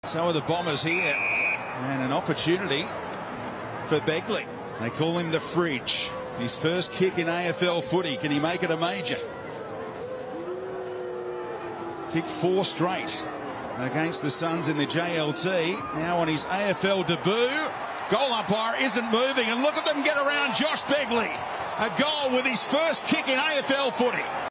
So are the Bombers here, and an opportunity for Begley. They call him the Fridge. His first kick in AFL footy. Can he make it a major? Kicked 4 straight against the Suns in the JLT. Now on his AFL debut. Goal umpire isn't moving, and look at them get around Josh Begley. A goal with his first kick in AFL footy.